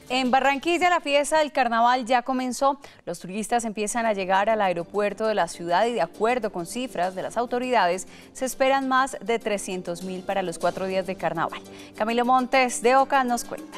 En Barranquilla la fiesta del carnaval ya comenzó. Los turistas empiezan a llegar al aeropuerto de la ciudad y de acuerdo con cifras de las autoridades, se esperan más de 300.000 para los 4 días de carnaval. Camilo Montes de Oca nos cuenta.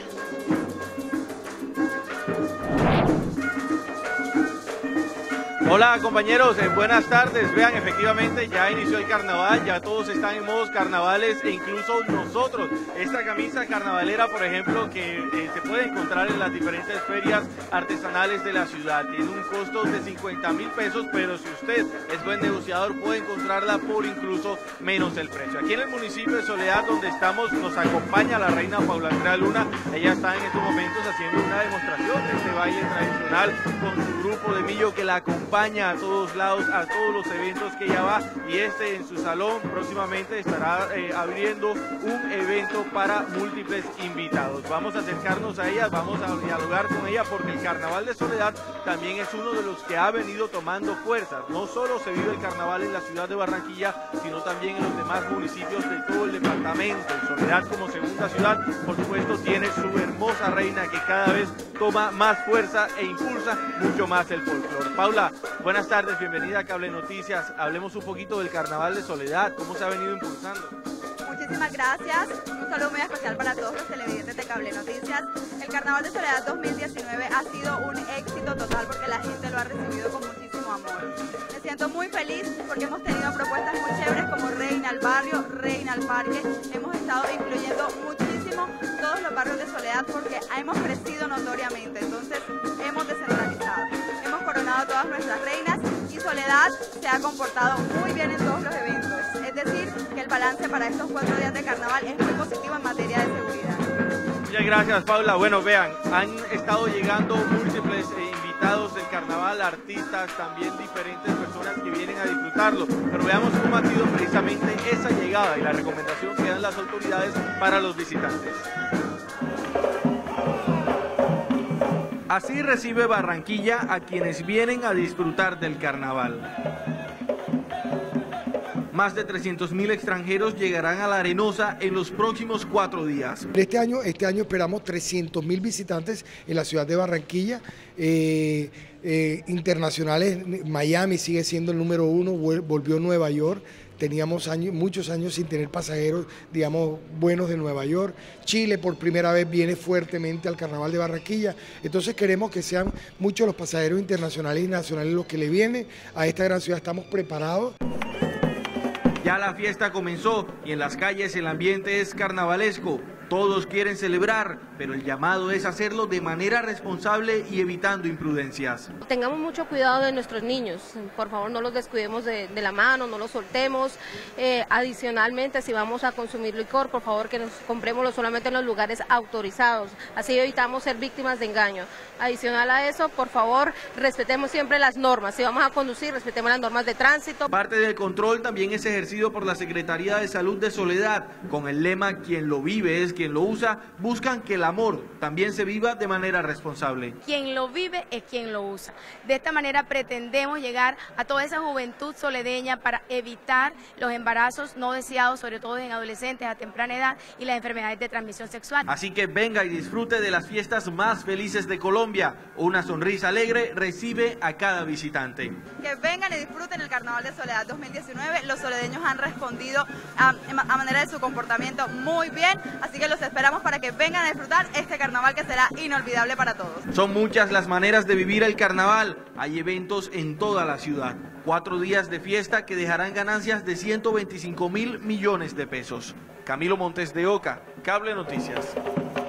Hola compañeros, buenas tardes. Vean, efectivamente ya inició el carnaval, ya todos están en modos carnavales e incluso nosotros. Esta camisa carnavalera, por ejemplo, que se puede encontrar en las diferentes ferias artesanales de la ciudad. Tiene un costo de 50.000 pesos, pero si usted es buen negociador puede encontrarla por incluso menos el precio. Aquí en el municipio de Soledad, donde estamos, nos acompaña la reina Paula Andrea Luna. Ella está en estos momentos haciendo una demostración de este baile tradicional con su grupo de millo que la acompaña a todos lados, a todos los eventos que ella va, y en su salón próximamente estará abriendo un evento para múltiples invitados. Vamos a acercarnos a ella, vamos a dialogar con ella, porque el Carnaval de Soledad también es uno de los que ha venido tomando fuerzas. No solo se vive el carnaval en la ciudad de Barranquilla, sino también en los demás municipios de todo el departamento. Soledad, como segunda ciudad, por supuesto, tiene su hermosa reina que cada vez toma más fuerza e impulsa mucho más el folclore. Paula, buenas tardes, bienvenida a Cable Noticias. Hablemos un poquito del Carnaval de Soledad, ¿cómo se ha venido impulsando? Muchísimas gracias, un saludo muy especial para todos los televidentes de Cable Noticias. El Carnaval de Soledad 2019 ha sido un éxito total porque la gente lo ha recibido con muchísimo amor. Me siento muy feliz porque hemos tenido propuestas muy chéveres como Reina al Barrio, Reina al Parque. Hemos estado incluyendo muchísimo todos los barrios de Soledad porque hemos crecido notoriamente, entonces hemos descentralizado. Hemos coronado todas nuestras reinas y Soledad se ha comportado muy bien en todos los eventos. Es decir, que el balance para estos 4 días de carnaval es muy positivo en materia de seguridad. Muchas gracias, Paula. Bueno, vean, han estado llegando múltiples invitados del carnaval, artistas, también diferentes personas que vienen a disfrutarlo. Pero veamos cómo ha sido precisamente esa llegada y la recomendación que dan las autoridades para los visitantes. Así recibe Barranquilla a quienes vienen a disfrutar del carnaval. Más de 300.000 extranjeros llegarán a La Arenosa en los próximos 4 días. Este año esperamos 300.000 visitantes en la ciudad de Barranquilla. Internacionales, Miami sigue siendo el número 1, volvió Nueva York. Teníamos muchos años sin tener pasajeros, digamos, buenos de Nueva York. Chile por primera vez viene fuertemente al Carnaval de Barranquilla. Entonces queremos que sean muchos los pasajeros internacionales y nacionales los que le vienen a esta gran ciudad. Estamos preparados. Ya la fiesta comenzó y en las calles el ambiente es carnavalesco. Todos quieren celebrar, pero el llamado es hacerlo de manera responsable y evitando imprudencias. Tengamos mucho cuidado de nuestros niños, por favor no los descuidemos de la mano, no los soltemos. Adicionalmente, si vamos a consumir licor, por favor que nos comprémoslo solamente en los lugares autorizados, así evitamos ser víctimas de engaño. Adicional a eso, por favor, respetemos siempre las normas. Si vamos a conducir, respetemos las normas de tránsito. Parte del control también es ejercido por la Secretaría de Salud de Soledad, con el lema "Quien lo vive es quien lo usa". Buscan que el amor también se viva de manera responsable. Quien lo vive es quien lo usa. De esta manera pretendemos llegar a toda esa juventud soledeña para evitar los embarazos no deseados, sobre todo en adolescentes a temprana edad, y las enfermedades de transmisión sexual. Así que venga y disfrute de las fiestas más felices de Colombia. Una sonrisa alegre recibe a cada visitante. Que vengan y disfruten el Carnaval de Soledad 2019. Los soledeños han respondido a manera de su comportamiento muy bien, así que los esperamos para que vengan a disfrutar este carnaval que será inolvidable para todos. Son muchas las maneras de vivir el carnaval. Hay eventos en toda la ciudad. 4 días de fiesta que dejarán ganancias de 125.000 millones de pesos. Camilo Montes de Oca, Cable Noticias.